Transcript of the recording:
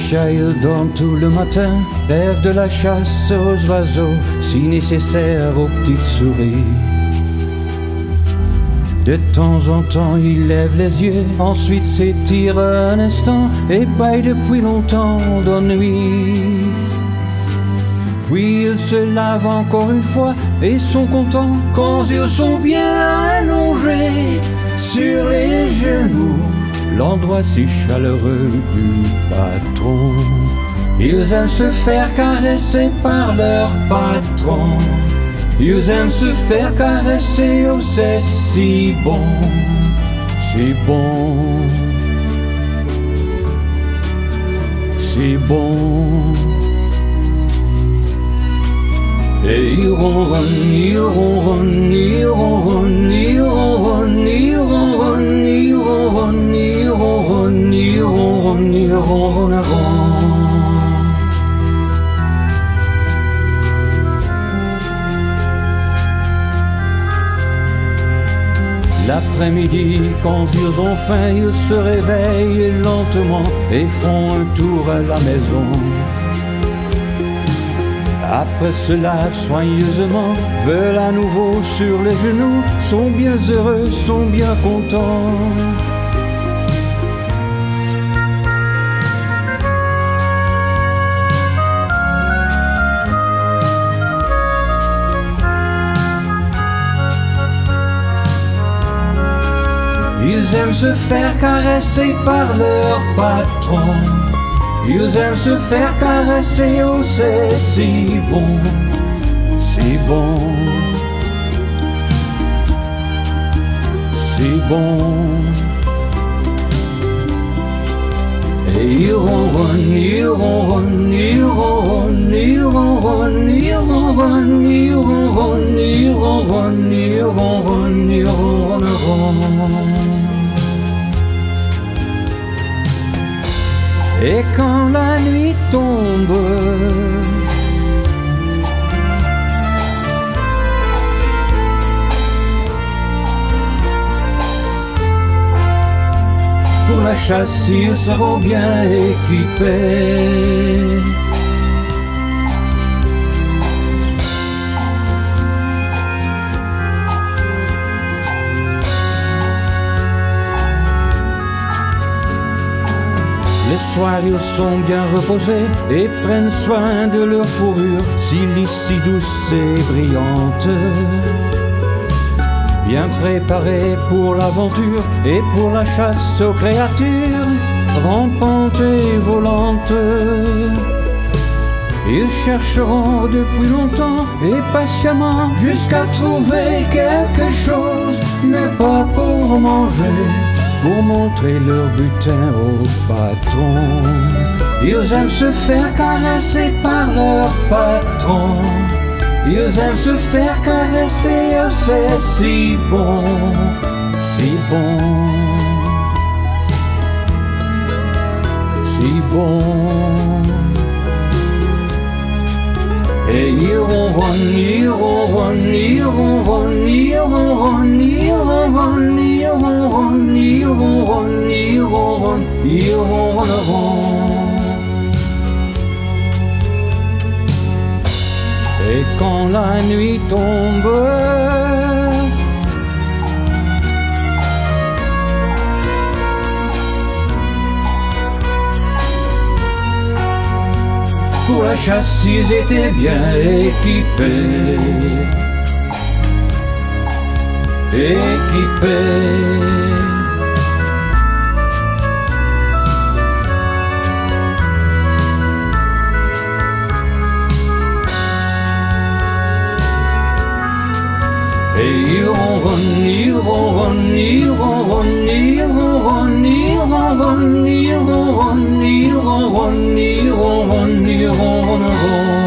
chats, ils dorment tout le matin, rêvent de la chasse aux oiseaux, si nécessaire aux petites souris. De temps en temps, il lève les yeux, ensuite s'étire un instant et bâille depuis longtemps d'ennui. Puis ils se lavent encore une fois et sont contents quand ils sont bien allongés sur les genoux, l'endroit si chaleureux du patron. Ils aiment se faire caresser par leur patron. Ils aiment se faire caresser, oh c'est si bon, si bon, si bon. Et ils ronronnent, ils ronronnent, ils ronronnent, ils ronronnent, ils ronronnent, ils ronronnent, ils ronronnent, ils ronronnent, ils ronronneront. L'après-midi, quand ils ont faim, ils se réveillent lentement et font un tour à la maison. Après se lavent soigneusement, veulent à nouveau sur les genoux, sont bien heureux, sont bien contents. Ils aiment se faire caresser par leur patron. Ils aiment se faire caresser, oh c'est si bon, si bon, si bon. Et ils ronronnent, ils ronronnent, ils ronronnent, ils ronronnent, ils ronronnent, ils ronronnent, ils ronronnent, ils ronronnent, ils ronronneront. Et quand la nuit tombe, pour la chasse ils seront bien équipés. Les soirs ils sont bien reposés et prennent soin de leur fourrure, si lisse, si douce et brillante. Bien préparés pour l'aventure et pour la chasse aux créatures rampantes et volantes. Ils chercheront depuis longtemps et patiemment jusqu'à trouver quelque chose, mais pas pour manger, pour montrer leur butin au patron. Ils aiment se faire caresser par leur patron. Ils aiment se faire caresser, oh c'est si bon, si bon, si bon. Et ils ronronnent, ils ronronnent, ils ronronnent, ils ronronnent, ils ronronnent, ils ronronnent, ils ronronnent, ils ronronnent, ils ronronneront. Et quand la nuit tombe, pour la chasse ils étaient bien équipés, équipés. Et ils ronronnent, ils ronronnent, ils ronronnent, ils ronronnent, ils ronronnent, ils ronronnent, ils ronronnent, ils ronronnent, ils ronronneront.